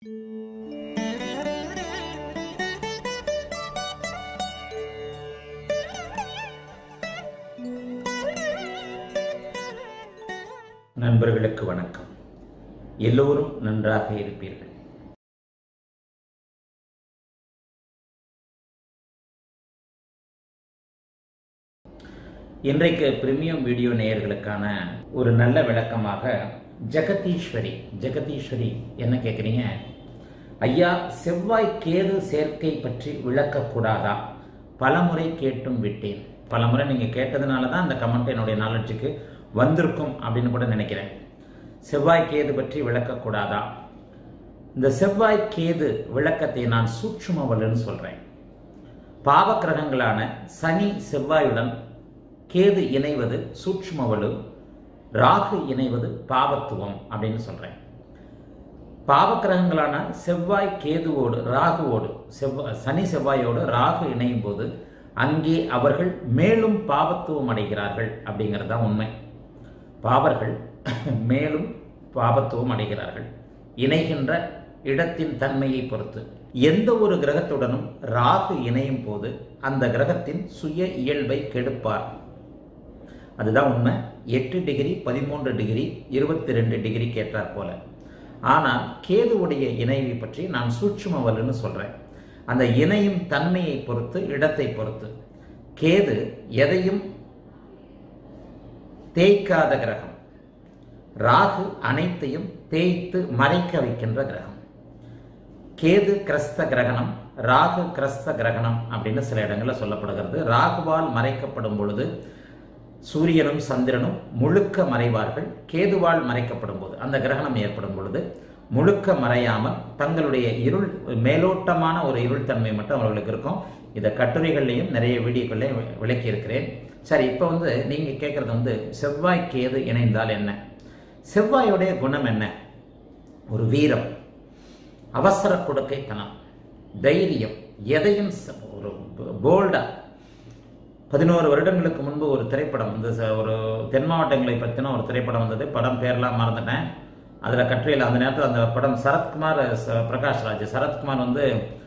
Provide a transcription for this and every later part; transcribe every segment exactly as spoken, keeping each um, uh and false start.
நண்பர்களுக்கு வணக்கம். எல்லோரும் நன்றாக இருப்பீர்கள். இன்றைக்கு பிரீமியம் வீடியோ நேயர்களுக்கான ஒரு நல்ல விளக்கமாக ஜெகதீஸ்வரி ஜெகதீஸ்வரி என்ன கேட்குறீங்க? ஐயா, செவ்வாய் கேது சேர்க்கை பற்றி விளக்கக்கூடாதா? பலமுறை கேட்டும் விட்டேன். பலமுறை நீங்கள் கேட்டதுனால தான் அந்த கமெண்ட் என்னுடைய நாலெட்ஜுக்கு வந்திருக்கும் அப்படின்னு கூட நினைக்கிறேன். செவ்வாய் கேது பற்றி விளக்கக்கூடாதா? இந்த செவ்வாய் கேது விளக்கத்தை நான் சூட்சும வலுன்னு சொல்றேன். பாவ கிரகங்களான சனி செவ்வாயுடன் கேது இணைவது சூட்சும வலு, ராகு இணைவது பாவத்துவம் அப்படின்னு சொல்றேன். பாவ கிரகங்களான செவ்வாய் கேதுவோடு ராகுவோடு செவ்வாய் சனி செவ்வாயோடு ராகு இணையும் போது அங்கே அவர்கள் மேலும் பாவத்துவம் அடைகிறார்கள் அப்படிங்கிறது தான் உண்மை. பாவர்கள் மேலும் பாவத்துவம் அடைகிறார்கள். இணைகின்ற இடத்தின் தன்மையை பொறுத்து எந்த ஒரு கிரகத்துடனும் ராகு இணையும் போது அந்த கிரகத்தின் சுய இயல்பை கெடுப்பார். அதுதான் உண்மை. எட்டு டிகிரி பதிமூன்று டிகிரி இருபத்தி ரெண்டு டிகிரி கேட்டார் போல. ஆனால் கேதுவுடைய இணைவை பற்றி நான் சூட்சும வலுன்னு சொல்றேன். அந்த இணையும் தன்மையை பொறுத்து, இடத்தை பொறுத்து. கேது எதையும் தேய்க்காத கிரகம். ராகு அனைத்தையும் தேய்த்து மறைக்க வைக்கின்ற கிரகம். கேது கிரஸ்த கிரகணம், ராகு கிரஸ்த கிரகணம் அப்படின்னு சில இடங்களில் சொல்லப்படுகிறது. ராகுவால் மறைக்கப்படும் பொழுது சூரியனும் சந்திரனும் முழுக்க மறைவார்கள். கேதுவால் மறைக்கப்படும் போது, அந்த கிரகணம் ஏற்படும் பொழுது முழுக்க மறையாமல் தங்களுடைய இருள், மேலோட்டமான ஒரு இருள் தன்மை மட்டும் அவர்களுக்கு இருக்கும். இதை கட்டுரைகள்லையும் நிறைய வீடியோக்கள்லையும் விளக்கி இருக்கிறேன். சரி, இப்போ வந்து நீங்கள் கேட்குறது வந்து செவ்வாய் கேது இணைந்தால் என்ன? செவ்வாயுடைய குணம் என்ன? ஒரு வீரம், அவசர கொடுக்கைத்தனம், தைரியம், எதையும் ஒரு போல்டா. பதினோரு வருடங்களுக்கு முன்பு ஒரு திரைப்படம், இந்த ஒரு தென் மாவட்டங்களை பற்றின ஒரு திரைப்படம் வந்தது. படம் பேர்லாம் மறந்துட்டேன். அதில் கட்டுரையில் அந்த நேரத்தில் அந்த படம் சரத்குமார், பிரகாஷ்ராஜ். சரத்குமார் வந்து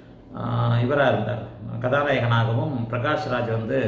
இவராக இருந்தார், கதாநாயகனாகவும் பிரகாஷ்ராஜ் வந்து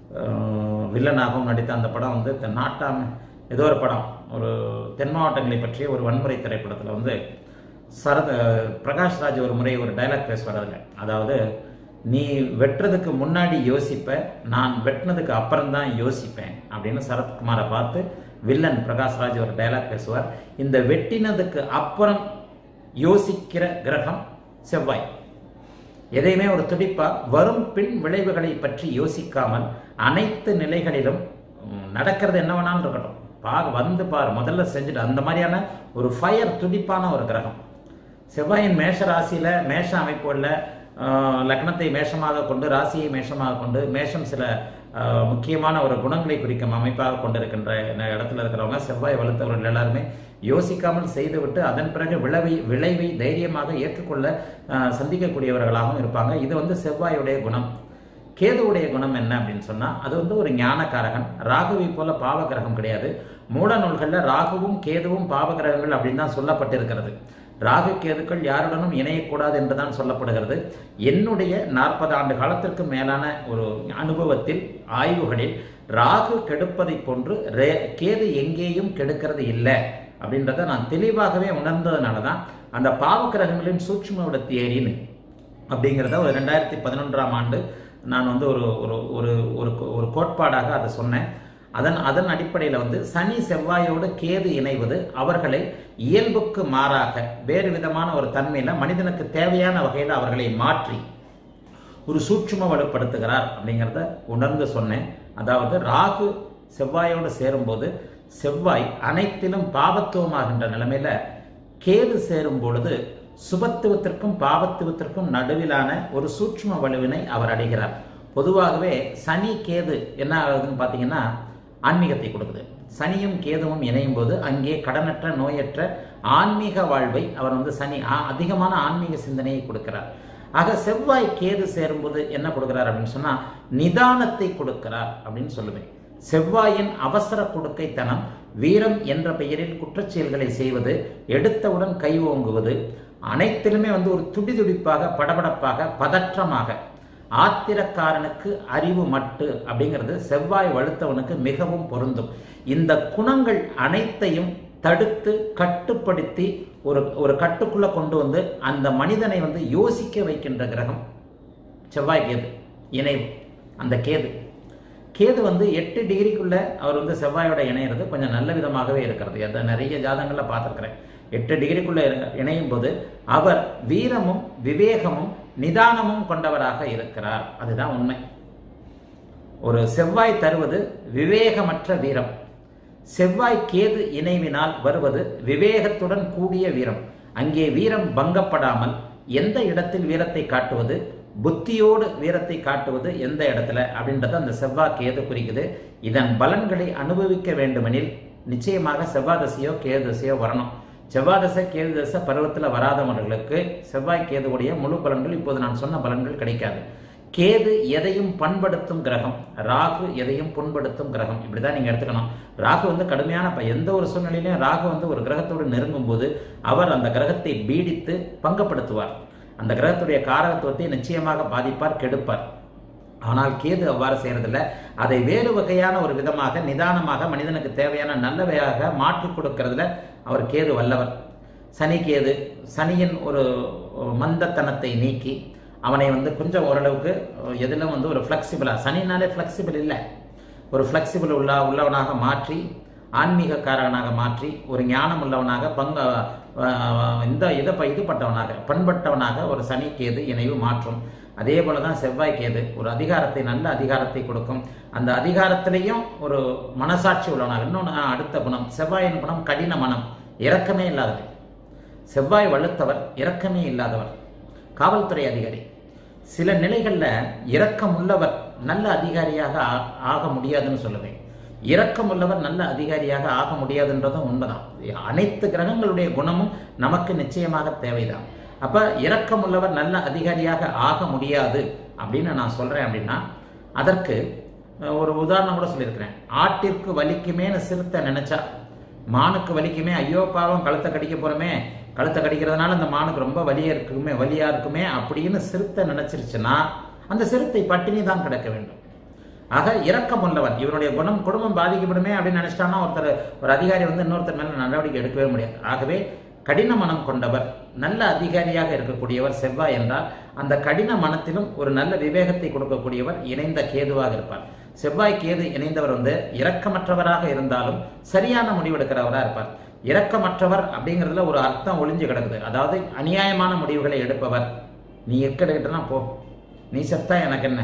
வில்லனாகவும் நடித்த அந்த படம் வந்து நாட்டாம ஏதோ ஒரு படம், ஒரு தென் மாவட்டங்களை பற்றிய ஒரு வன்முறை திரைப்படத்தில் வந்து சரத் பிரகாஷ்ராஜ் ஒரு முறை ஒரு டைலாக் பேசுவாருங்க. அதாவது, நீ வெட்டுறதுக்கு முன்னாடி யோசிப்ப, நான் வெட்டினதுக்கு அப்புறம் தான் யோசிப்பேன் அப்படின்னு சரத்குமாரை பார்த்து வில்லன் பிரகாஷ்ராஜ் ஒரு டைலாக் பேசுவார். இந்த வெட்டினதுக்கு அப்புறம் யோசிக்கிற கிரகம் செவ்வாய். எதையுமே ஒரு துடிப்பா வரும் பின் விளைவுகளை பற்றி யோசிக்காமல் அனைத்து நிலைகளிலும் நடக்கிறது என்ன வேணாலும் இருக்கட்டும், பார் வந்து பார், முதல்ல செஞ்சுட்டு, அந்த மாதிரியான ஒரு ஃபயர் துடிப்பான ஒரு கிரகம் செவ்வாயின் மேஷ ராசியில, மேஷ அமைப்புள்ள லக்னத்தை மேஷமாக கொண்டு, ராசியை மேஷமாக கொண்டு, மேஷம் சில முக்கியமான ஒரு குணங்களை குறிக்கும் அமைப்பாக கொண்டிருக்கின்ற இடத்துல இருக்கிறவங்க, செவ்வாய் வலுத்தவர்கள் எல்லாருமே யோசிக்காமல் செய்துவிட்டு அதன் பிறகு விளைவை விளைவை தைரியமாக ஏற்றுக்கொள்ள சந்திக்கக்கூடியவர்களாகவும் இருப்பாங்க. இது வந்து செவ்வாயுடைய குணம். கேதுவுடைய குணம் என்ன அப்படின்னு சொன்னா, அது வந்து ஒரு ஞானக்காரகன். ராகுவை போல பாவ கிரகம் கிடையாது. மூல நூல்கள்ல ராகுவும் கேதுவும் பாவ கிரகங்கள் அப்படின்னு தான் சொல்லப்பட்டிருக்கிறது. ராகு கேதுக்கள் யாருடனும் இணையக்கூடாது என்றுதான் சொல்லப்படுகிறது. என்னுடைய நாற்பது ஆண்டு காலத்திற்கு மேலான ஒரு அனுபவத்தில், ஆய்வுகளில், ராகு கெடுப்பதை போன்று கேது எங்கேயும் கெடுக்கிறது இல்லை அப்படின்றத நான் தெளிவாகவே உணர்ந்ததுனால தான் அந்த பாவ கிரகங்களின் சூட்சும தியரின்னு அப்படிங்கிறத ஒரு ரெண்டாயிரத்தி பதினொன்றாம் ஆண்டு நான் வந்து ஒரு ஒரு ஒரு கோட்பாடாக அதை சொன்னேன். அதன் அதன் அடிப்படையில் வந்து சனி செவ்வாயோடு கேது இணைவது அவர்களை இயல்புக்கு மாறாக வேறு விதமான ஒரு தன்மையில மனிதனுக்கு தேவையான வகையில் அவர்களை மாற்றி ஒரு சூட்சும வலுப்படுத்துகிறார் அப்படிங்கிறத உணர்ந்து சொன்னேன். அதாவது ராகு செவ்வாயோடு சேரும்போது செவ்வாய் அனைத்திலும் பாவத்துவமாகின்ற நிலைமையில கேது சேரும் பொழுது சுபத்துவத்திற்கும் பாவத்துவத்திற்கும் நடுவிலான ஒரு சூட்சும வலுவினை அவர் அடைகிறார். பொதுவாகவே சனி கேது என்ன ஆகுதுன்னு பார்த்தீங்கன்னா ஆன்மீகத்தை கொடுக்குது. சனியும் கேதுவும் இணையும் போது அங்கே கடனற்ற நோயற்ற ஆன்மீக வாழ்வை அவர் வந்து சனி அதிகமான ஆன்மீக சிந்தனையை கொடுக்கிறார். ஆக செவ்வாய் கேது சேரும்போது என்ன கொடுக்கிறார் அப்படின்னு சொன்னா நிதானத்தை கொடுக்கிறார் அப்படின்னு சொல்லுவேன். செவ்வாயின் அவசர கொடுக்கைத்தனம், வீரம் என்ற பெயரில் குற்றச்செயல்களை செய்வது, எடுத்தவுடன் கை ஓங்குவது, அனைத்திலுமே வந்து ஒரு துடி துடிப்பாக, படபடப்பாக, பதற்றமாக, ஆத்திரக்காரனுக்கு அறிவு மட்டு அப்படிங்கிறது செவ்வாய் வலுத்தவனுக்கு மிகவும் பொருந்தும். இந்த குணங்கள் அனைத்தையும் தடுத்து கட்டுப்படுத்தி ஒரு ஒரு கட்டுக்குள்ள கொண்டு வந்து அந்த மனிதனை வந்து யோசிக்க வைக்கின்ற கிரகம் செவ்வாய் கேது இணைவு. அந்த கேது கேது வந்து எட்டு டிகிரிக்குள்ள அவர் வந்து செவ்வாயோட இணையிறது கொஞ்சம் நல்ல விதமாகவே இருக்கிறது. அதை நிறைய ஜாதகங்கள்ல பார்த்துருக்கிறேன். எட்டு டிகிரிக்குள்ள இணையும் போது அவர் வீரமும் விவேகமும் நிதானமும் கொண்டவராக இருக்கிறார். அதுதான் உண்மை. ஒரு செவ்வாய் தருவது விவேகமற்ற வீரம். செவ்வாய் கேது இணைவினால் வருவது விவேகத்துடன் கூடிய வீரம். அங்கே வீரம் பங்கப்படாமல் எந்த இடத்தில் வீரத்தை காட்டுவது, புத்தியோடு வீரத்தை காட்டுவது எந்த இடத்துல அப்படின்றத அந்த செவ்வாய் கேது குறிக்குது. இதன் பலன்களை அனுபவிக்க வேண்டுமெனில் நிச்சயமாக செவ்வாய் தசையோ கேது தசையோ வரணும். செவ்வாய் தசை கேது தசை பருவத்தில் வராதவர்களுக்கு செவ்வாய் கேதுவுடைய முழு பலன்கள் இப்போது நான் சொன்ன பலன்கள் கிடைக்காது. கேது எதையும் பண்படுத்தும் கிரகம், ராகு எதையும் புண்படுத்தும் கிரகம். இப்படிதான் நீங்க எடுத்துக்கணும். ராகு வந்து கடுமையான எந்த ஒரு சூழ்நிலையிலும் ராகு வந்து ஒரு கிரகத்தோடு நெருங்கும் போது அவர் அந்த கிரகத்தை பீடித்து பங்கப்படுத்துவார். அந்த கிரகத்துடைய காரகத்துவத்தை நிச்சயமாக பாதிப்பார், கெடுப்பார். ஆனால் கேது அவ்வாறு செய்யறதில்லை. அதை வேறு வகையான ஒரு விதமாக நிதானமாக மனிதனுக்கு தேவையான நல்லவையாக மாற்றி கொடுக்கறதுல அவர் கேது வல்லவர். சனி கேது சனியின் ஒரு மந்தத்தனத்தை நீக்கி அவனை வந்து கொஞ்சம் ஓரளவுக்கு எதிலும் வந்து ஒரு ஃப்ளெக்சிபிளாக, சனினாலே ஃப்ளெக்சிபிள் இல்லை, ஒரு ஃப்ளெக்சிபிள் உள்ள உள்ளவனாக மாற்றி, ஆன்மீகக்காரனாக மாற்றி, ஒரு ஞானம் உள்ளவனாக, பங்க இந்த இதை இதுபட்டவனாக, பண்பட்டவனாக ஒரு சனி கேது இணைவு மாற்றும். அதே போல தான் செவ்வாய் கேது ஒரு அதிகாரத்தை, நல்ல அதிகாரத்தை கொடுக்கும். அந்த அதிகாரத்திலையும் ஒரு மனசாட்சி உள்ளவனாக. இன்னொன்று அடுத்த குணம், செவ்வாயின் குணம் கடின மனம், இரக்கமே இல்லாதவர். செவ்வாய் வலுத்தவர், இரக்கமே இல்லாதவர், காவல்துறை அதிகாரி. சில நிலைகளில் இரக்கம் உள்ளவர் நல்ல அதிகாரியாக ஆக முடியாதுன்னு சொல்லுவேன். இரக்கம் உள்ளவர் நல்ல அதிகாரியாக ஆக முடியாதுன்றதும் உண்மைதான். அனைத்து கிரகங்களுடைய குணமும் நமக்கு நிச்சயமாக தேவைதான். அப்ப இரக்கம் உள்ளவர் நல்ல அதிகாரியாக ஆக முடியாது அப்படின்னு நான் சொல்றேன். அப்படின்னா அதற்கு ஒரு உதாரணம் கூட சொல்லியிருக்கிறேன். ஆட்டிற்கு வலிக்குமேன்னு சிறுத்தை நினைச்சா மானுக்கு வலிக்குமே, ஐயோ பாவம் கழுத்தை கடிக்க போறோமே, கழுத்தை கடிக்கிறதுனால அந்த மானுக்கு ரொம்ப வலியா இருக்குமே வலியா இருக்குமே அப்படின்னு சிறுத்தை நினைச்சிருச்சுன்னா அந்த சிறுத்தை பட்டினி தான் கிடக்க வேண்டும். ஆக இரக்கம் உள்ளவன், இவனுடைய குணம் குடும்பம் பாதிக்கப்படுமே அப்படின்னு நினைச்சிட்டான்னா ஒருத்தர் ஒரு அதிகாரி வந்து இன்னொருத்தர் மேல நடவடிக்கை எடுக்கவே முடியாது. ஆகவே கடின மனம் கொண்டவர், நல்ல அதிகாரியாக இருக்கக்கூடியவர் செவ்வாய் என்றால் அந்த கடின மனத்திலும் ஒரு நல்ல விவேகத்தை கொடுக்கக்கூடியவர் இணைந்த கேதுவாக இருப்பார். செவ்வாய் கேது இணைந்தவர் வந்து இரக்கமற்றவராக இருந்தாலும் சரியான முடிவெடுக்கிறவராக இருப்பார். இரக்கமற்றவர் அப்படிங்கிறதுல ஒரு அர்த்தம் ஒளிஞ்சு கிடக்குது. அதாவது அநியாயமான முடிவுகளை எடுப்பவர். நீ எக்கெடுக்கிட்டனா போ, நீ செத்தா எனக்கு என்ன,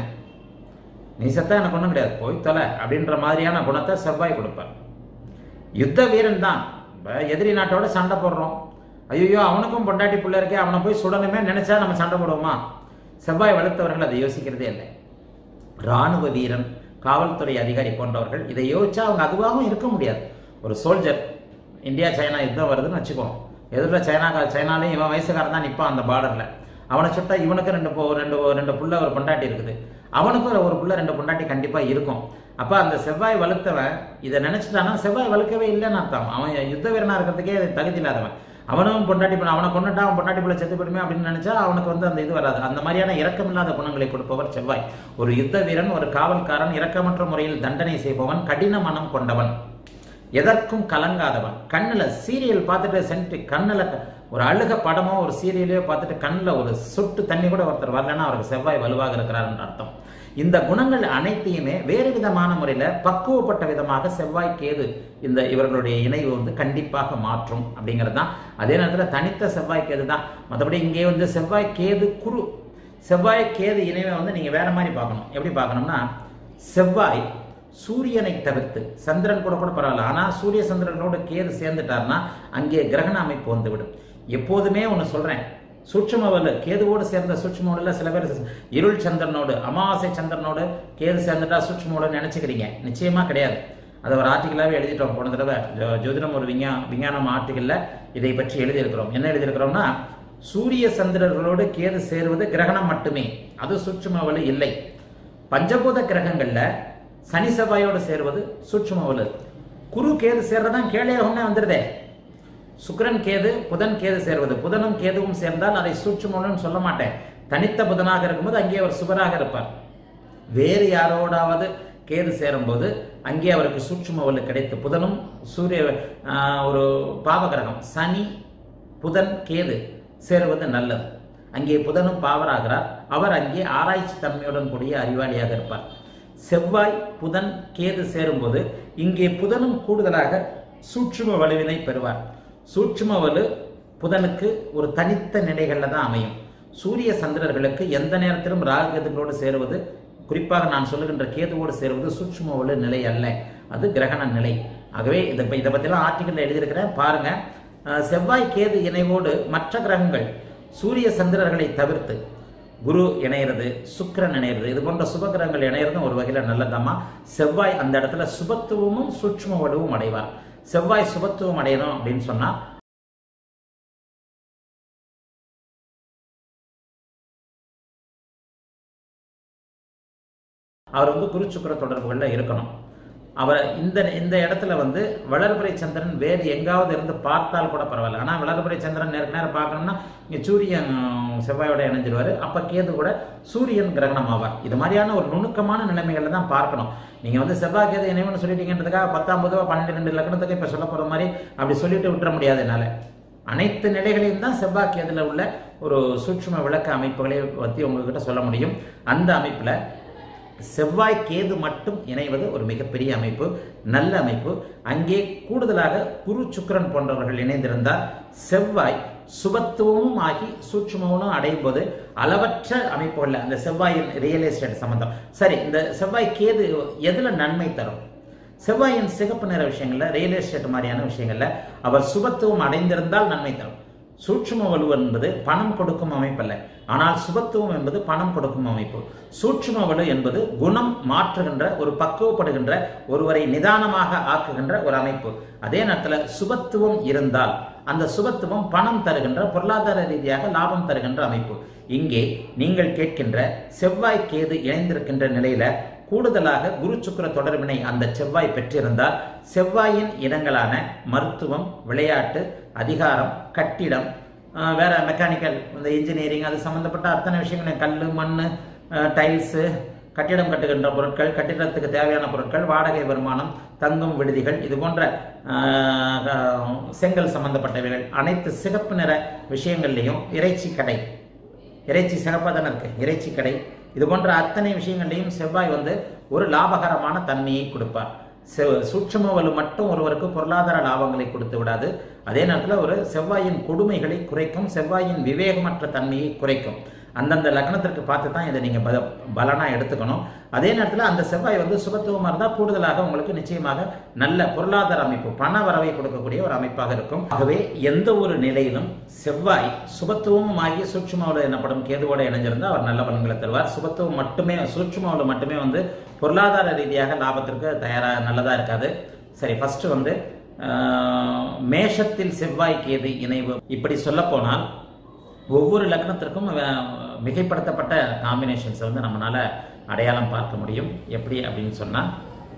நீ செத்தா எனக்கு ஒன்றும் கிடையாது, போய் தொலை அப்படின்ற மாதிரியான குணத்தை செவ்வாய் கொடுப்பார். யுத்த வீரன் தான். எதிரி நாட்டோட சண்டை போடுறோம், ஐயோ அவனுக்கும் பொண்டாட்டி பிள்ளை இருக்கே, அவனை போய் சுடணுமே நினைச்சா நம்ம சண்டை போடுவோமா? செவ்வாய் வளர்த்தவர்கள் அதை யோசிக்கிறதே இல்லை. இராணுவ வீரன், காவல்துறை அதிகாரி போன்றவர்கள் இதை யோசிச்சா அவங்க அதுவாகவும் இருக்க முடியாது. ஒரு சோல்ஜர், இந்தியா சைனா யுத்தம் வருதுன்னு வச்சுக்கோ, எதிரில் சைனா சைனாலையும் இவன் வயசுக்காரன் தான் நிற்பான் அந்த பார்டரில். அவனை சுட்டா இவனுக்கு ரெண்டு ரெண்டு ரெண்டு புள்ள ஒரு பொண்டாட்டி இருக்குது, அவனுக்கும் ஒரு புள்ள ரெண்டு பொண்டாட்டி கண்டிப்பாக இருக்கும். அப்போ அந்த செவ்வாய் வலுத்தவன் இதை நினைச்சிட்டானா செவ்வாய் வலுக்கவே இல்லைன்னு அர்த்தம். அவன் யுத்த வீரனாக இருக்கிறதுக்கே தகுதி இல்லாதவன். அவனும் பொண்டாட்டி அவனை கொண்டுட்டா அவன் பொண்டாட்டி பிள்ளை செத்து போடுமே அப்படின்னு நினைச்சா அவனுக்கு வந்து அந்த இது வராது. அந்த மாதிரியான இரக்கமில்லாத குணங்களை கொடுப்பவர் செவ்வாய். ஒரு யுத்த வீரன், ஒரு காவல்காரன், இரக்கமற்ற முறையில் தண்டனை செய்பவன், கடின மனம் கொண்டவன், எதற்கும் கலங்காதவன். கண்ணுல சீரியல் பார்த்துட்டு சென்று கண்ணுல ஒரு அழுக படமோ ஒரு சீரியலையோ பார்த்துட்டு கண்ணுல ஒரு சொட்டு தண்ணி கூட ஒருத்தர் வரலன்னா அவருக்கு செவ்வாய் வலுவாக இருக்கிறார் என்ற அர்த்தம். இந்த குணங்கள் அனைத்தையுமே வேறு விதமான முறையில பக்குவப்பட்ட விதமாக செவ்வாய் கேது இந்த இவர்களுடைய இணைவு வந்து கண்டிப்பாக மாற்றும் அப்படிங்கிறது தான். அதே நேரத்தில் தனித்த செவ்வாய் கேது தான். மற்றபடி இங்கே வந்து செவ்வாய் கேது குரு, செவ்வாய் கேது இணைவை வந்து நீங்க வேற மாதிரி பார்க்கணும். எப்படி பார்க்கணும்னா, செவ்வாய் சூரியனை தவிர்த்து, சந்திரன் கூட கூட பரவாயில்ல, ஆனா சூரிய சந்திரனோடு கேது சேர்ந்துட்டார்னா அங்கே கிரகண அமைப்பு வந்துவிடும். எப்போதுமே ஒன்று சொல்றேன், சூட்சுமவலு கேதுவோடு சேர்ந்த சூட்சுமவலுல சில பேர் இருள் சந்திரனோடு அமாவாசை சந்திரனோடு கேது சேர்ந்துட்டா சூட்சுமவலு நினைச்சுக்கிறீங்க. நிச்சயமா கிடையாது. அதை ஒரு ஆர்டிகலாவே எழுதிட்டோம். போன தடவை ஜோதிடம் ஒரு விஞ்ஞா விஞ்ஞானம் ஆர்டிகல்ல இதை பற்றி எழுதியிருக்கிறோம். என்ன எழுதியிருக்கிறோம்னா, சூரிய சந்திரர்களோடு கேது சேருவது கிரகணம் மட்டுமே, அது சூட்சுமவலு இல்லை. பஞ்சபூத கிரகங்கள்ல சனி செவ்வாயோடு சேருவது சூட்சுமவலு. குரு கேது சேர்றதான் கேளயோகம்னே வந்துருதே. சுக்கிரன் கேது புதன் கேது சேர்வது, புதனும் கேதுவும் சேர்ந்தால் அதை சூட்சுமம்னு சொல்ல மாட்டேன். தனித்த புதனாக இருக்கும்போது அங்கே அவர் சுபராக இருப்பார். வேறு யாரோடாவது கேது சேரும்போது அங்கே அவருக்கு சூட்சும வலு கிடைத்து, புதனும் சூரிய ஒரு பாவகிரகம், சனி புதன் கேது சேருவது நல்லது. அங்கே புதனும் பாவராகிறார். அவர் அங்கே ஆராய்ச்சி தன்மையுடன் கூடிய அறிவாளியாக இருப்பார். செவ்வாய் புதன் கேது சேரும்போது இங்கே புதனும் கூடுதலாக சூட்சும வலுவினை பெறுவார். சூட்சும வலு புதனுக்கு ஒரு தனித்த நிலைகளில் தான் அமையும். சூரிய சந்திரர்களுக்கு எந்த நேரத்திலும் ராகு கேதுகளோடு சேருவது, குறிப்பாக நான் சொல்லுகின்ற கேதுவோடு சேருவது சூட்சும வலு நிலை அல்ல, அது கிரகண நிலை. ஆகவே இதை இதை பற்றிலாம் ஆர்டிக்கல் எழுதியிருக்கிறேன், பாருங்க. செவ்வாய் கேது இணைவோடு மற்ற கிரகங்கள் சூரிய சந்திரர்களை தவிர்த்து குரு இணையிறது, சுக்கிரன் இணையிறது, இது போன்ற சுபகிரகங்கள் இணையிறதும் ஒரு வகையில் நல்லதாமா. செவ்வாய் அந்த இடத்துல சுபத்துவமும் சூட்சும வலுவும் அடைவார். செவ்வாய் சுபத்துவம் அடையணும் அப்படின்னு சொன்னா அவர் வந்து குரு சுக்கிர தொடர்புகளில் இருக்கணும். அவர் இந்த இந்த இடத்துல வந்து வளர்பிறை சந்திரன் வேறு எங்காவது இருந்து பார்த்தால் கூட பரவாயில்ல. ஆனால் வளர்பிறை சந்திரன் நேருக்கு நேரம் பார்க்கணும்னா இங்கே சூரியன் செவ்வாயோட இணைஞ்சிருவார். அப்போ கேது கூட சூரியன் கிரகணம் ஆவார். இது மாதிரியான ஒரு நுணுக்கமான நிலைமைகளை தான் பார்க்கணும். நீங்கள் வந்து செவ்வாய் கேது இணைவுன்னு சொல்லிட்டீங்கன்றதுக்காக பத்தாம் பொதுவாக பன்னெண்டு ரெண்டு லக்னத்துக்கு இப்போ சொல்ல போகிற மாதிரி அப்படி சொல்லிட்டு விட்டுற முடியாது என்னால். அனைத்து நிலைகளையும் தான் செவ்வாய் கேதுல உள்ள ஒரு சூட்சும விளக்க அமைப்புகளை பற்றி உங்ககிட்ட சொல்ல முடியும். அந்த அமைப்பில் செவ்வாய் கேது மட்டும் இணைவது ஒரு மிகப்பெரிய அமைப்பு, நல்ல அமைப்பு. அங்கே கூடுதலாக குரு சுக்கிரன் போன்றவர்கள் இணைந்திருந்தால் செவ்வாய் சுபத்துவமும் ஆகி சூட்சுமமும் அடையும் போது அளவற்ற அமைப்புகள் அந்த செவ்வாயின் ரியல் எஸ்டேட் சம்பந்தம். சரி, இந்த செவ்வாய் கேது எதுல நன்மை தரும்? செவ்வாயின் சிகப்பு நிற விஷயங்கள்ல, ரியல் எஸ்டேட் மாதிரியான விஷயங்கள்ல அவர் சுபத்துவம் அடைந்திருந்தால் நன்மை தரும். சூட்சும வலு என்பது பணம் கொடுக்கும் அமைப்பு அல்ல, ஆனால் சுபத்துவம் என்பது பணம் கொடுக்கும் அமைப்பு. சூட்சும வலு என்பது குணம் மாற்றுகின்ற, ஒரு பக்குவப்படுகின்ற, ஒருவரை நிதானமாக ஆக்குகின்ற ஒரு அமைப்பு. அதே நேரத்தில் சுபத்துவம் இருந்தால் அந்த சுபத்துவம் பணம் தருகின்ற, பொருளாதார ரீதியாக லாபம் தருகின்ற அமைப்பு. இங்கே நீங்கள் கேட்கின்ற செவ்வாய் கேது இணைந்திருக்கின்ற நிலையில கூடுதலாக குரு சுக்கிர தொடர்பினை அந்த செவ்வாய் பெற்றிருந்தால் செவ்வாயின் இடங்களான மருத்துவம், விளையாட்டு, அதிகாரம், கட்டிடம், வேற மெக்கானிக்கல், இந்த இன்ஜினியரிங், அது சம்பந்தப்பட்ட அத்தனை விஷயங்கள், கல், மண், டைல்ஸு, கட்டிடம் கட்டுகின்ற பொருட்கள், கட்டிடத்துக்கு தேவையான பொருட்கள், வாடகை வருமானம், தங்கும் விடுதிகள், இது போன்ற செங்கல் சம்பந்தப்பட்டவைகள், அனைத்து சிகப்பு நிற விஷயங்கள்லையும், இறைச்சி கடை, இறைச்சி சிறப்பாக தானே இருக்கு, இறைச்சி கடை, இது போன்ற அத்தனை விஷயங்களையும் செவ்வாய் வந்து ஒரு லாபகரமான தன்மையை கொடுப்பார். சூட்சும வலு மட்டும் ஒருவருக்கு பொருளாதார லாபங்களை கொடுத்து விடாது. அதே நேரத்தில் ஒரு செவ்வாயின் கொடுமைகளை குறைக்கும், செவ்வாயின் விவேகமற்ற தன்மையை குறைக்கும். அந்தந்த லக்னத்திற்கு பார்த்து தான் இதை நீங்கள் பல பலனாக எடுத்துக்கணும். அதே நேரத்தில் அந்த செவ்வாய் வந்து சுபத்துவமாக இருந்தால் கூடுதலாக உங்களுக்கு நிச்சயமாக நல்ல பொருளாதார அமைப்பு, பண வரவை கொடுக்கக்கூடிய ஒரு அமைப்பாக இருக்கும். ஆகவே எந்த ஒரு நிலையிலும் செவ்வாய் சுபத்துவமும் ஆகி சூட்சுமாவில் எனப்படும் கேதுவோடு இணைஞ்சிருந்தால் அவர் நல்ல பலன்களை தருவார். சுபத்துவம் மட்டுமே, சூட்சுமாவில் மட்டுமே வந்து பொருளாதார ரீதியாக லாபத்திற்கு தயாராக நல்லதாக இருக்காது. சரி, ஃபர்ஸ்ட் வந்து மேஷத்தில் செவ்வாய் கேது இணைவு. இப்படி சொல்ல போனால் ஒவ்வொரு லக்னத்திற்கும் மிகைப்படுத்தப்பட்ட காம்பினேஷன்ஸை வந்து நம்மளால அடையாளம் பார்க்க முடியும். எப்படி அப்படின்னு சொன்னால்,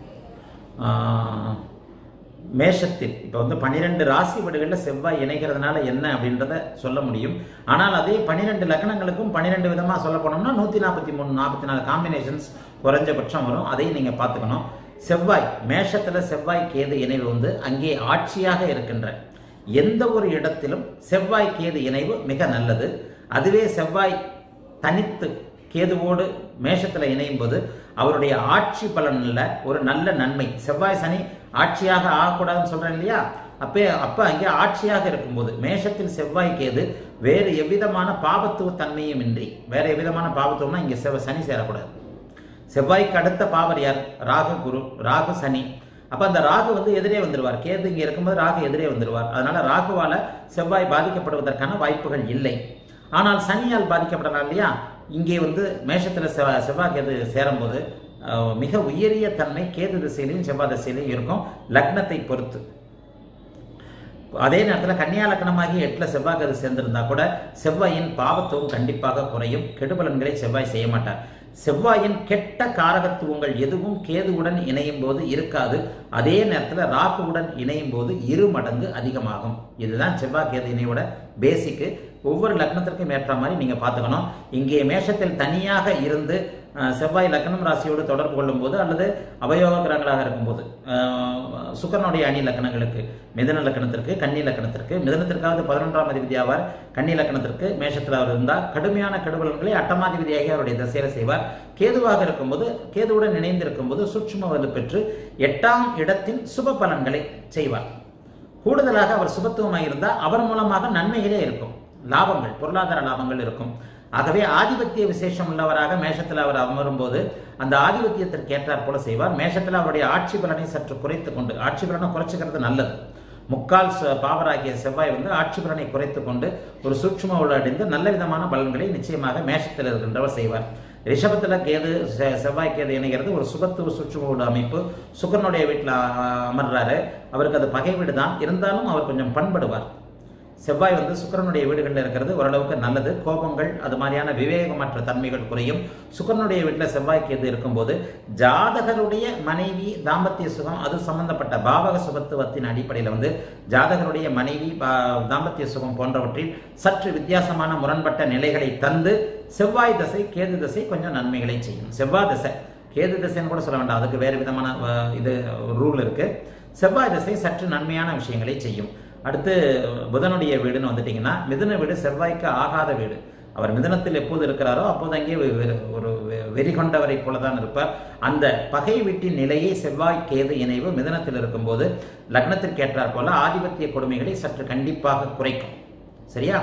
மேஷத்தில் இப்போ வந்து பன்னிரெண்டு ராசி வீடுகளில் செவ்வாய் இணைகிறதுனால என்ன அப்படின்றத சொல்ல முடியும். ஆனால் அதே பன்னிரெண்டு லக்னங்களுக்கும் பன்னிரெண்டு விதமாக சொல்ல போனோம்னா நூற்றி நாற்பத்தி மூணு நாற்பத்தி நாலு காம்பினேஷன்ஸ் குறைஞ்சபட்சம் வரும். அதையும் நீங்கள் பார்த்துக்கணும். செவ்வாய் மேஷத்தில் செவ்வாய் கேது இணைவு வந்து அங்கே ஆட்சியாக இருக்கின்ற எந்த ஒரு இடத்திலும் செவ்வாய் கேது இணைவு மிக நல்லது. அதுவே செவ்வாய் தனித்து கேதுவோடு மேஷத்தில் இணையும் போது அவருடைய ஆட்சி பலனில் ஒரு நல்ல நன்மை. செவ்வாய் சனி ஆட்சியாக ஆகக்கூடாதுன்னு சொல்றேன் இல்லையா, அப்பே அப்ப அங்கே ஆட்சியாக இருக்கும்போது மேஷத்தில் செவ்வாய் கேது வேறு எவ்விதமான பாபத்துவ தன்மையும் இன்றி, வேற எவ்விதமான பாபத்துவம்னா இங்கே செவ் சனி சேரக்கூடாது. செவ்வாய்க்கு அடுத்த பாவர் யார்? ராகு குரு, ராகு சனி. அப்ப அந்த ராகு வந்து எதிரே வந்துடுவார். கேது இங்க இருக்கும்போது ராகு எதிரே வந்துடுவார். அதனால ராகுவால செவ்வாய் பாதிக்கப்படுவதற்கான வாய்ப்புகள் இல்லை. ஆனால் சனியால் பாதிக்கப்படலாம் இல்லையா. இங்கே வந்து மேஷத்துல செவ்வாய் கேது சேரும்போது மிக உயரிய தன்மை கேது திசையிலையும் செவ்வாய் திசையிலையும் இருக்கும், லக்னத்தை பொறுத்து. அதே நேரத்தில் கன்னியா லக்னமாகி எட்டில் செவ்வாய் அது சேர்ந்திருந்தா கூட செவ்வாயின் பாவத்துவம் கண்டிப்பாக குறையும். கெடுபலன்களை செவ்வாய் செய்ய மாட்டார். செவ்வாயின் கெட்ட காரகத்துவங்கள் எதுவும் கேதுவுடன் இணையும் போது இருக்காது. அதே நேரத்தில் ராகுவுடன் இணையும் போது இரு மடங்கு அதிகமாகும். இதுதான் செவ்வாய் கேது இணையோட பேசிக்கு. ஒவ்வொரு லக்னத்திற்கும் ஏற்ற மாதிரி நீங்க பார்த்துக்கணும். இங்கே மேஷத்தில் தனியாக இருந்து செவ்வாய் லக்னம் ராசியோடு தொடர்பு கொள்ளும் போது அல்லது அவயோக கிரகங்களாக இருக்கும்போது சுக்கரனுடைய அணி லக்னங்களுக்கு, மிதன லக்னத்திற்கு, கன்னி லக்னத்திற்கு, மிதனத்திற்காவது பதினொன்றாம் அதிபதியாவார், கன்னி லக்னத்திற்கு மேஷத்தில் அவர் இருந்தால் கடுமையான கெடுபலன்களை அட்டமாதிபதியாக அவருடைய திசையில செய்வார். கேதுவாக இருக்கும்போது, கேதுவுடன் இணைந்து இருக்கும்போது சூட்சும வலு பெற்று எட்டாம் இடத்தின் சுப பலன்களை செய்வார். கூடுதலாக அவர் சுபத்துவமாக இருந்தால் அவர் மூலமாக நன்மைகளே இருக்கும், லாபங்கள், பொருளாதார லாபங்கள் இருக்கும். ஆகவே ஆதிபத்திய விசேஷம் உள்ளவராக மேஷத்தில் அவர் அமரும் போது அந்த ஆதிபத்தியத்திற்கு ஏற்றாற் போல செய்வார். மேஷத்தில் அவருடைய ஆட்சி பலனை சற்று குறைத்து கொண்டு, ஆட்சி பலனை குறைச்சிக்கிறது நல்லது. முக்கால் பாவராகிய செவ்வாய் வந்து ஆட்சி பலனை குறைத்து கொண்டு ஒரு சூட்சும உள்ளடைந்து நல்ல விதமான பலன்களை நிச்சயமாக மேஷத்தில் இருக்கின்றவர் செய்வார். ரிஷபத்தில் கேது செவ்வாய் கேது இணைகிறது ஒரு சுபத்துவ சூட்சும உள்ள அமைப்பு. சுக்கரனுடைய வீட்டில் அமர்றாரு. அவருக்கு அது பகை வீடு தான், இருந்தாலும் அவர் கொஞ்சம் பண்படுவார். செவ்வாய் வந்து சுக்கரனுடைய வீடுகளில் இருக்கிறது ஓரளவுக்கு நல்லது. கோபங்கள் அது மாதிரியான விவேகமற்ற தன்மைகள் குறையும். சுக்கரனுடைய வீட்டில் செவ்வாய் கேது இருக்கும்போது ஜாதகருடைய மனைவி தாம்பத்திய சுகம் அது சம்பந்தப்பட்ட பாவக சுபத்துவத்தின் அடிப்படையில் வந்து ஜாதகருடைய மனைவி தாம்பத்திய சுகம் போன்றவற்றில் சற்று வித்தியாசமான முரண்பட்ட நிலைகளை தந்து செவ்வாய் தசை கேது தசை கொஞ்சம் நன்மைகளை செய்யும். செவ்வாய் தசை கேது தசைன்னு கூட சொல்ல வேண்டாம், அதுக்கு வேறு விதமான இது ரூல் இருக்கு. செவ்வாய் தசை சற்று நன்மையான விஷயங்களை செய்யும். அடுத்து புதனுடைய வீடுன்னு வந்துட்டீங்கன்னா மிதுன வீடு செவ்வாய்க்கு ஆகாத வீடு. அவர் மிதுனத்தில் எப்போது இருக்கிறாரோ அப்போது அங்கே ஒரு வெறி கொண்டவரை போலதான் இருப்பார். அந்த பகை வீட்டின் நிலையை செவ்வாய் கேது இணைவு மிதுனத்தில் இருக்கும்போது லக்னத்திற்கு ஏற்றாற் போல ஆதிபத்திய கொடுமைகளை சற்று கண்டிப்பாக குறைக்கும். சரியா?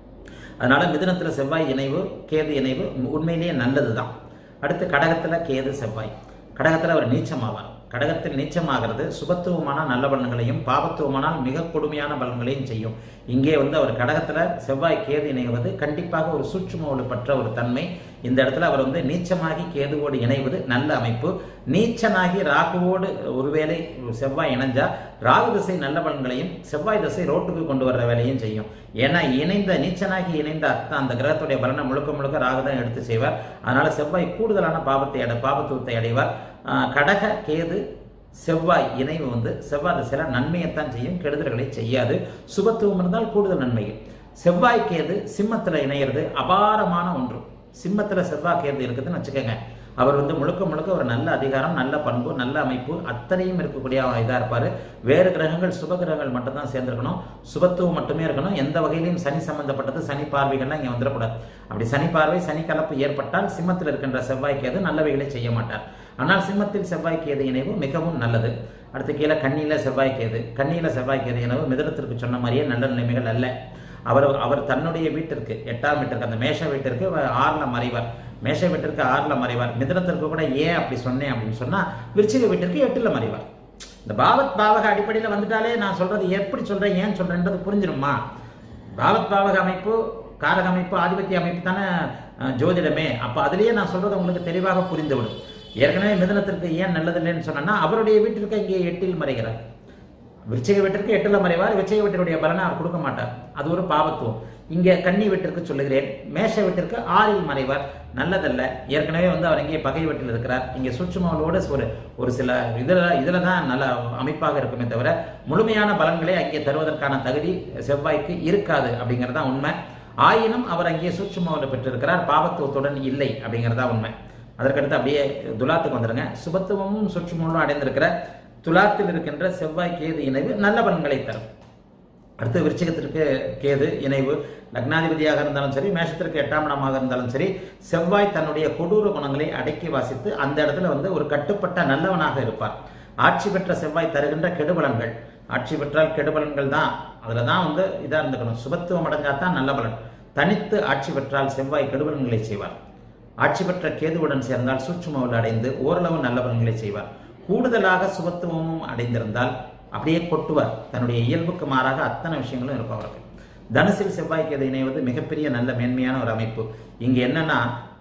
அதனால மிதுனத்தில் செவ்வாய் இணைவு கேது இணைவு உண்மையிலேயே நல்லதுதான். அடுத்து கடகத்தில் கேது செவ்வாய், கடகத்தில் அவர் நீச்சமாவார். கடகத்தில் நீச்சமாகிறது சுபத்துவமான நல்ல பலன்களையும் பாபத்துவமானால் மிக கொடுமையான பலன்களையும் செய்யும். இங்கே வந்து அவர் கடகத்தில் செவ்வாய் கேது இணைவது கண்டிப்பாக ஒரு சூட்சும ஒழுப்பற்ற ஒரு தன்மை. இந்த இடத்துல அவர் வந்து நீச்சமாகி கேதுவோடு இணைவது நல்ல அமைப்பு. நீச்சனாகி ராகுவோடு ஒருவேளை செவ்வாய் இணைஞ்சா ராகு திசை நல்ல பலன்களையும் செவ்வாய் திசை ரோட்டுக்கு கொண்டு வர்ற வேலையும் செய்யும். ஏன்னா இணைந்த நீச்சனாகி இணைந்த அர்த்தம் அந்த கிரகத்துடைய பலனை முழுக்க முழுக்க ராகு தான் எடுத்து செய்வார். அதனால செவ்வாய் கூடுதலான பாபத்தை அடை பாபத்துவத்தை அடைவார். கடக கேது செவ்வாய் இணைவு வந்து செவ்வாய் திசையில நன்மையைத்தான் செய்யும், கெடுதல்களை செய்யாது. சுபத்துவம் இருந்தால் கூடுதல் நன்மைகள். செவ்வாய் கேது சிம்மத்தில் இணையிறது அபாரமான ஒன்று. சிம்மத்தில் செவ்வாய் கேது இருக்குதுன்னு வச்சுக்கோங்க, அவர் வந்து முழுக்க முழுக்க ஒரு நல்ல அதிகாரம், நல்ல பண்பு, நல்ல அமைப்பு அத்தனையும் இருக்கக்கூடிய இதாக இருப்பார். வேறு கிரகங்கள் சுப கிரகங்கள் மட்டும்தான் சேர்ந்துருக்கணும், சுபத்துவம் மட்டுமே இருக்கணும். எந்த வகையிலையும் சனி சம்பந்தப்பட்டது சனி பார்வைகள்லாம் இங்கே வந்துடக்கூடாது. அப்படி சனி பார்வை சனி கலப்பு ஏற்பட்டால் சிம்மத்தில் இருக்கின்ற செவ்வாய் கேது நல்லவைகளை செய்ய மாட்டார். ஆனால் சிம்மத்தில் செவ்வாய் கேது இணைவு மிகவும் நல்லது. அடுத்து கீழே கண்ணியில் செவ்வாய் கேது, கண்ணியில் செவ்வாய் கேது இணைவு மிதனத்திற்கு சொன்ன மாதிரியே நல்ல நிலைமைகள் அல்ல. அவர் அவர் தன்னுடைய வீட்டிற்கு எட்டாம் வீட்டிற்கு அந்த மேஷ வீட்டிற்கு ஆறில் மறைவார். மேஷ வீட்டிற்கு ஆறில் மறைவார். மிதனத்திற்கு கூட ஏன் அப்படி சொன்னேன் அப்படின்னு சொன்னா விருச்சிக வீட்டிற்கு எட்டுல மறைவார். இந்த பாவத் பாவக அடிப்படையில் வந்துட்டாலே நான் சொல்றது எப்படி சொல்றேன் ஏன் சொல்றேன்றது புரிஞ்சிடுமா? பாவத் பாவக அமைப்பு காரக அமைப்பு ஆதிபத்திய அமைப்பு தானே ஜோதிடமே. அப்ப அதுலயே நான் சொல்றது உங்களுக்கு தெளிவாக புரிந்துவிடும். ஏற்கனவே மிதனத்திற்கு ஏன் நல்லதில்லைன்னு சொன்னா அவருடைய வீட்டிற்கு இங்கே எட்டில் மறைகிறார். விருச்சிக வீட்டிற்கு எட்டுல மறைவார். விருச்சிக வீட்டினுடைய பலனை அவர் கொடுக்க மாட்டார், அது ஒரு பாவத்துவம். இங்கே கன்னி வீட்டிற்கு சொல்லுகிறேன், மேஷ வீட்டிற்கு ஆறில் மறைவார், நல்லதல்ல. ஏற்கனவே வந்து அவர் இங்கே பகை வீட்டில் இருக்கிறார். இங்கே சூட்சுமங்களோடு ஒரு ஒரு சில இதில் இதில் தான் நல்ல அமைப்பாக இருக்குமே தவிர முழுமையான பலன்களை அங்கே தருவதற்கான தகுதி செவ்வாய்க்கு இருக்காது அப்படிங்கிறது தான் உண்மை. ஆயினும் அவர் அங்கே சூட்சுமோடு பெற்றிருக்கிறார், பாவத்துவத்துடன் இல்லை அப்படிங்கிறதா உண்மை. அதற்கடுத்து அப்படியே துலாத்துக்கு வந்துடுங்க. சுபத்துவமும் சூட்சுமோடும் அடைந்திருக்கிற துலாத்தில் இருக்கின்ற செவ்வாய் கேது இணைவு நல்ல பலன்களை தரும். அடுத்து விருச்சிகத்திற்கு கேது இணைவு லக்னாதிபதியாக இருந்தாலும் சரி, மேஷத்திற்கு எட்டாம் இடமாக இருந்தாலும் சரி, செவ்வாய் தன்னுடைய கொடூர குணங்களை அடக்கி வாசித்து அந்த இடத்துல வந்து ஒரு கட்டுப்பட்ட நல்லவனாக இருப்பார். ஆட்சி பெற்ற செவ்வாய் தருகின்ற கெடுபலன்கள், ஆட்சி பெற்றால் கெடுபலன்கள் தான், அதுல தான் வந்து இதா இருந்துக்கணும். சுபத்துவம் அடைஞ்சாதான் நல்ல பலன். தனித்து ஆட்சி பெற்றால் செவ்வாய் கெடுபலன்களை செய்வார். ஆட்சி பெற்ற கேதுவுடன் சேர்ந்தால் சூட்சுமவில் அடைந்து ஓரளவு நல்ல பலன்களை செய்வார். கூடுதலாக சுபத்துவமும் அடைந்திருந்தால் அப்படியே கொட்டுவார். தன்னுடைய இயல்புக்கு மாறாக அத்தனை விஷயங்களும் இருக்கும் அவருக்கு. தனுசில் செவ்வாய் கேது இணைவது மிகப்பெரிய நல்ல மேன்மையான ஒரு அமைப்பு. இங்க என்னன்னா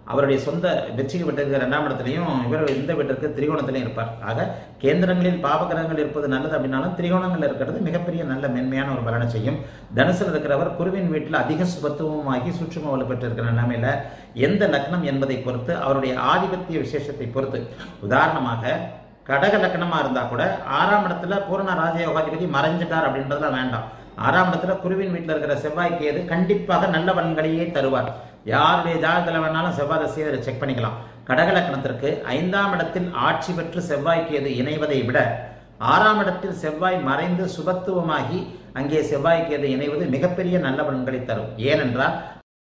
அவருடைய சொந்த வெற்றிக்கு வீட்டிற்கு இரண்டாம் இடத்துலையும் இவர் இந்த வீட்டிற்கு திரிகோணத்திலையும் இருப்பார். ஆக கேந்திரங்களில் பாவகிரகங்கள் இருப்பது நல்லது அப்படின்னாலும் திரிகோணங்கள் இருக்கிறது மிகப்பெரிய நல்ல மென்மையான ஒரு பலனை செய்யும். தனுசில் இருக்கிறவர் குருவின் வீட்டில் அதிக சுபத்துவமாகி சூட்சும வலு பெற்றிருக்கிற நிலைமையில எந்த லக்னம் என்பதை பொறுத்து அவருடைய ஆதிபத்திய விசேஷத்தை பொறுத்து, உதாரணமாக கடக லக்னமா இருந்தா கூட ஆறாம் இடத்துல பூரண ராஜயோகாதிபதி மறைஞ்சிட்டார் அப்படின்றதுலாம் வேண்டாம். ஆறாம் இடத்துல குருவின் வீட்டில் இருக்கிற செவ்வாய் கேது கண்டிப்பாக நல்ல பலன்களையே தருவார். யாருடைய ஜாதகத்தில் வேணாலும் செவ்வாய் தசையை அதை செக் பண்ணிக்கலாம். கடக லக்னத்திற்கு ஐந்தாம் இடத்தில் ஆட்சி பெற்று செவ்வாய் கேது இணைவதை விட ஆறாம் இடத்தில் செவ்வாய் மறைந்து சுபத்துவமாகி அங்கே செவ்வாய் கேது இணைவது மிகப்பெரிய நல்ல பலன்களை தரும். ஏனென்றால்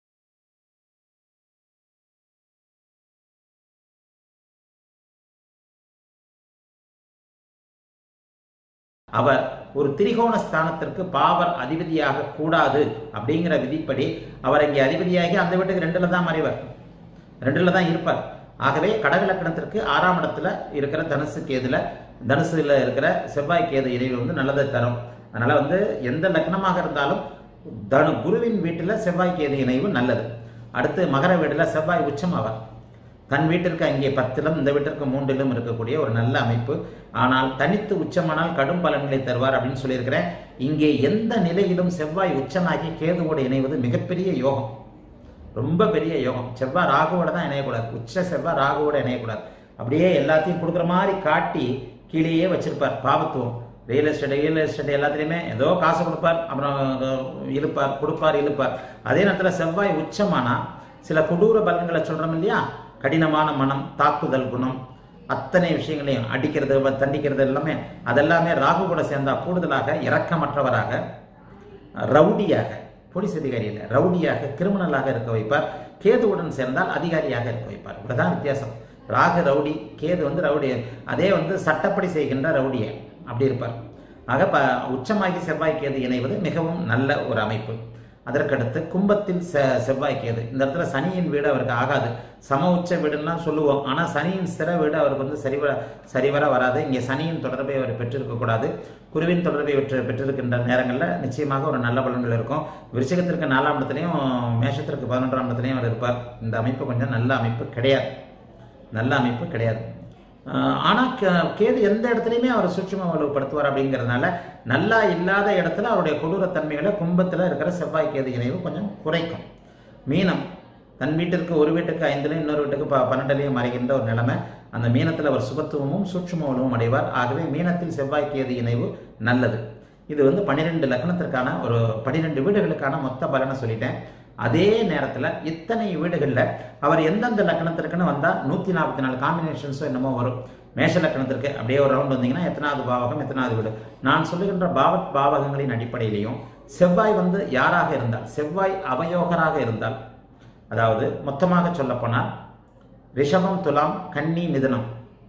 அவர் ஒரு திரிகோண ஸ்தானத்திற்கு பாவர் அதிபதியாக கூடாது அப்படிங்கிற விதிப்படி அவர் இங்கே அதிபதியாகி அந்த வீட்டுக்கு ரெண்டுல தான் மறைவார், ரெண்டுல தான் இருப்பார். ஆகவே கடக லக்னத்திற்கு ஆறாம் இடத்துல இருக்கிற தனுசு கேதுல தனுசுல இருக்கிற செவ்வாய் கேது இணைவு வந்து நல்லதை தரும். அதனால வந்து எந்த லக்னமாக இருந்தாலும் தனு குருவின் வீட்டில் செவ்வாய் கேது இணைவு நல்லது. அடுத்து மகர வீடுல செவ்வாய் உச்சம் ஆவார். தன் வீட்டிற்கு அங்கே பத்திலும் இந்த வீட்டிற்கு மூன்றிலும் இருக்கக்கூடிய ஒரு நல்ல அமைப்பு. ஆனால் தனித்து உச்சமானால் கடும் பலன்களை தருவார் அப்படின்னு சொல்லியிருக்கிறேன். இங்கே எந்த நிலையிலும் செவ்வாய் உச்சமாகி கேதுவோடு இணைவது மிகப்பெரிய யோகம், ரொம்ப பெரிய யோகம். செவ்வாய் ராகுவோட தான் இணையக்கூடாது, உச்ச செவ்வாய் ராகுவோட இணையக்கூடாது. அப்படியே எல்லாத்தையும் கொடுக்குற மாதிரி காட்டி கீழேயே வச்சிருப்பார். பாவத்துவம் ரியல் எஸ்டேட் ரியல் எஸ்டேட் எல்லாத்துலேயுமே ஏதோ காசு கொடுப்பார், அப்புறம் இழுப்பார், கொடுப்பார், இழுப்பார். அதே நேரத்தில் செவ்வாய் உச்சமானா சில கொடூர பலன்களை சொல்றோம் இல்லையா, கடினமான மனம், தாக்குதல் குணம், அத்தனை விஷயங்களையும் அடிக்கிறது தண்டிக்கிறது எல்லாமே அதெல்லாமே ராகு கூட சேர்ந்தா கூடுதலாக இரக்கமற்றவராக, ரவுடியாக, போலீஸ் அதிகாரி இல்லை, ரவுடியாக, கிரிமினலாக இருக்க வைப்பார். கேதுவுடன் சேர்ந்தால் அதிகாரியாக இருக்க வைப்பார். இவ்வளவுதான் வித்தியாசம். ராகு ரவுடி, கேது வந்து ரவுடி, அதே வந்து சட்டப்படி செய்கின்ற ரவுடியை அப்படி இருப்பார். ஆக ப உச்சமாகி செவ்வாய் கேது இணைவது மிகவும் நல்ல ஒரு அமைப்பு. அதற்கடுத்து கும்பத்தில் செ செவ்வாய் கேது, இந்த இடத்துல சனியின் வீடு அவருக்கு ஆகாது. சம உச்ச வீடுன்னா சொல்லுவோம், ஆனால் சனியின் சிற வீடு அவருக்கு வந்து சரிவர சரிவர வராது. இங்கே சனியின் தொடர்பை அவர் பெற்றிருக்கக்கூடாது. குருவின் தொடர்பை பெற்று பெற்றிருக்கின்ற நேரங்களில் நிச்சயமாக ஒரு நல்ல பலன்கள் இருக்கும். விருச்சிகத்திற்கு நாலாம் இடத்துலையும் மேஷத்திற்கு பதினொன்றாம் இடத்துலையும் அவர் இருப்பார். இந்த அமைப்பு கொஞ்சம் நல்ல அமைப்பு கிடையாது, நல்ல அமைப்பு கிடையாது. ஆனால் கேது எந்த இடத்துலையுமே அவர் சூட்சும வலுப்படுத்துவார். அப்படிங்கிறதுனால நல்லா இல்லாத இடத்துல அவருடைய கொடூரத்தன்மைகளை கும்பத்தில் இருக்கிற செவ்வாய் கேது இணைவு கொஞ்சம் குறைக்கும். மீனம் தன் வீட்டிற்கு ஒரு வீட்டுக்கு ஐந்துலையும் இன்னொரு வீட்டுக்கு ப பன்னெண்டுலையும் மறைகின்ற ஒரு நிலைமை. அந்த மீனத்தில் அவர் சுபத்துவமும் சூட்சும வலுவும் அடைவார். ஆகவே மீனத்தில் செவ்வாய் கேது இணைவு நல்லது. இது வந்து பன்னிரெண்டு லக்னத்திற்கான ஒரு பன்னிரெண்டு வீடுகளுக்கான மொத்த பலனை சொல்லிட்டேன். அதே நேரத்தில் இத்தனை வீடுகளில் அவர் எந்தெந்த லக்னத்திற்குன்னு வந்தால் நூற்றி நாற்பத்தி நாலு காம்பினேஷன்ஸும் என்னமோ வரும். மேஷ லக்னத்திற்கு அப்படியே ஒரு ரவுண்ட் வந்தீங்கன்னா எத்தனாவது பாவகம் எத்தனாவது வீடு, நான் சொல்லுகின்ற பாவ பாவகங்களின் அடிப்படையிலையும் செவ்வாய் வந்து யாராக இருந்தால், செவ்வாய் அவயோகராக இருந்தால், அதாவது மொத்தமாக சொல்லப்போனால் ரிஷபம், துலாம், கன்னி, மிதுனம்,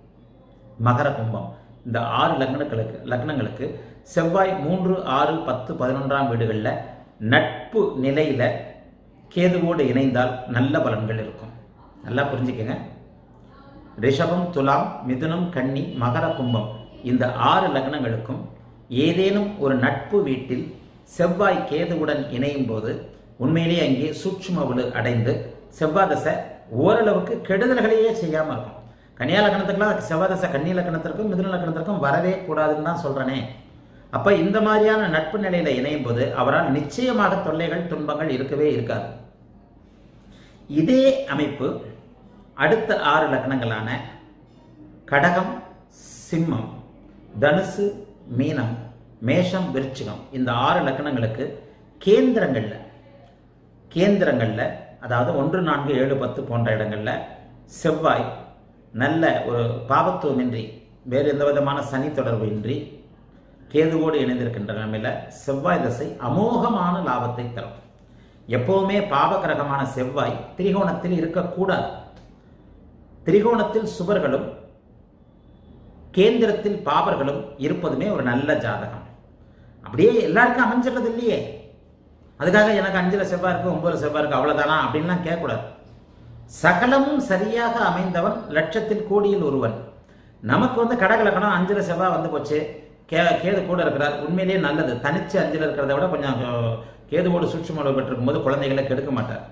மகர, கும்பம், இந்த ஆறு லக்னங்களுக்கு லக்னங்களுக்கு செவ்வாய் மூன்று ஆறு பத்து பதினொன்றாம் வீடுகளில் நட்பு நிலையில கேதுவோடு இணைந்தால் நல்ல பலன்கள் இருக்கும். நல்லா புரிஞ்சுக்கங்க. ரிஷபம், துலாம், மிதுனம், கன்னி, மகர, கும்பம் இந்த ஆறு லக்னங்களுக்கும் ஏதேனும் ஒரு நட்பு வீட்டில் செவ்வாய் கேதுவுடன் இணையும் போது உண்மையிலேயே அங்கே சூட்சும வலு அடைந்து செவ்வாய் தசை ஓரளவுக்கு கெடுதல்களையே செய்யாமல் இருக்கும். கன்னியா லக்னத்துக்குலாம் செவ்வாய் தசை கன்னி லக்னத்திற்கும் மிதுன லக்னத்திற்கும் வரவே கூடாதுன்னு தான் சொல்றேனே. அப்ப இந்த மாதிரியான நட்பு நிலையில இணையும் போது அவரால் நிச்சயமாக தொல்லைகள் துன்பங்கள் இருக்கவே இருக்காது. இதே அமைப்பு அடுத்த ஆறு லக்னங்களான கடகம், சிம்மம், தனுசு, மீனம், மேஷம், விருச்சிகம் இந்த ஆறு லக்னங்களுக்கு கேந்திரங்கள்ல கேந்திரங்கள்ல அதாவது ஒன்று நான்கு ஏழு பத்து போன்ற இடங்கள்ல செவ்வாய் நல்ல ஒரு பாவத்துவமின்றி வேறு எந்த விதமான சனி தொடர்பு இன்றி கேதுவோடு இணைந்திருக்கின்ற நிலைமையில செவ்வாய் தசை அமோகமான லாபத்தை தரும். எப்பவுமே பாவகிரகமான செவ்வாய் திரிகோணத்தில் இருக்கக்கூடாது. திரிகோணத்தில் சுவர்களும் கேந்திரத்தில் பாவர்களும் இருப்பதுமே ஒரு நல்ல ஜாதகம். அப்படியே எல்லாருக்கும் அமைஞ்சிடறது இல்லையே. அதுக்காக எனக்கு அஞ்சுல செவ்வாய் இருக்கு ஒன்பதுல செவ்வாய் இருக்கு அவ்வளவுதானா அப்படின்லாம் கேட்கக்கூடாது. சகலமும் சரியாக அமைந்தவன் லட்சத்தில் கோடியில் ஒருவன். நமக்கு வந்து கடகலக்கணம் அஞ்சுல செவ்வாய் வந்து போச்சு, கே கேது கூட இருக்கிறார், உண்மையிலேயே நல்லது. தனிச்சு அஞ்சில் இருக்கிறத விட கொஞ்சம் கேதுவோடு சூட்சும வலு பெற்றிருக்கும் போது குழந்தைகளை கெடுக்க மாட்டார்.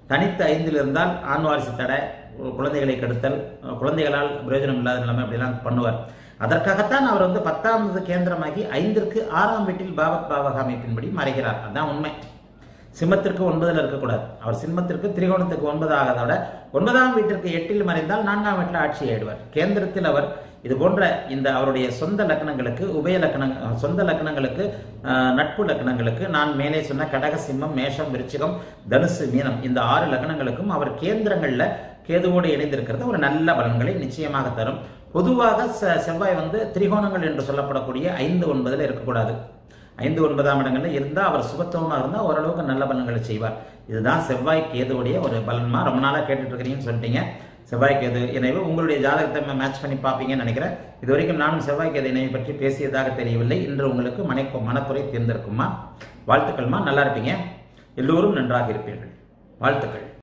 தனித்து ஐந்தில் இருந்தால் ஆண் வாரிசு தடை, குழந்தைகளை கெடுத்தல், குழந்தைகளால் பிரயோஜனம் இல்லாத நிலைமை அப்படிலாம் பண்ணுவார். அதற்காகத்தான் அவர் வந்து பத்தாவது கேந்திரமாகி ஐந்திற்கு ஆறாம் வீட்டில் பாவத் பாவக அமைப்பின்படி மறைகிறார். அதுதான் உண்மை. சிம்மத்திற்கு ஒன்பதுல இருக்கக்கூடாது. அவர் சிம்மத்திற்கு திரிகோணத்துக்கு ஒன்பது ஆகாத விட ஒன்பதாம் வீட்டிற்கு எட்டில் மறைந்தால் நான்காம் வீட்டில் ஆட்சி ஆயிடுவார். கேந்திரத்தில் அவர் இது போன்ற இந்த அவருடைய சொந்த லக்னங்களுக்கு, உபய லக்ன சொந்த லக்னங்களுக்கு, நட்பு லக்னங்களுக்கு, நான் மேலே சொன்ன கடக, சிம்மம், மேஷம், விருச்சிகம், தனுசு, மீனம் இந்த ஆறு லக்னங்களுக்கும் அவர் கேந்திரங்கள்ல கேதுவோடு இணைந்திருக்கிறது ஒரு நல்ல பலன்களை நிச்சயமாக தரும். பொதுவாக செவ்வாய் வந்து திரிகோணங்கள் என்று சொல்லப்படக்கூடிய ஐந்து ஒன்பதுல இருக்கக்கூடாது. ஐந்து ஒன்பதாம் இடங்கள்ல இருந்தால் அவர் சுபத்துவமாக இருந்தால் ஓரளவுக்கு நல்ல பலன்களை செய்வார். இதுதான் செவ்வாய் கேதுவுடைய ஒரு பலன்மா. ரொம்ப நாளாக கேட்டுட்டு இருக்கிறீங்கன்னு சொல்லிட்டீங்க. செவ்வாய் கேது இணைவு உங்களுடைய ஜாதகத்தை மேட்ச் பண்ணி பார்ப்பீங்கன்னு நினைக்கிறேன். இது வரைக்கும் நானும் செவ்வாய் கேது இணைவை பற்றி பேசியதாக தெரியவில்லை. இன்று உங்களுக்கு மனைக்கும் மனக்குறை தேர்ந்திருக்குமா? வாழ்த்துக்கள்மா, நல்லா இருப்பீங்க. எல்லோரும் நன்றாக இருப்பீர்கள். வாழ்த்துக்கள்.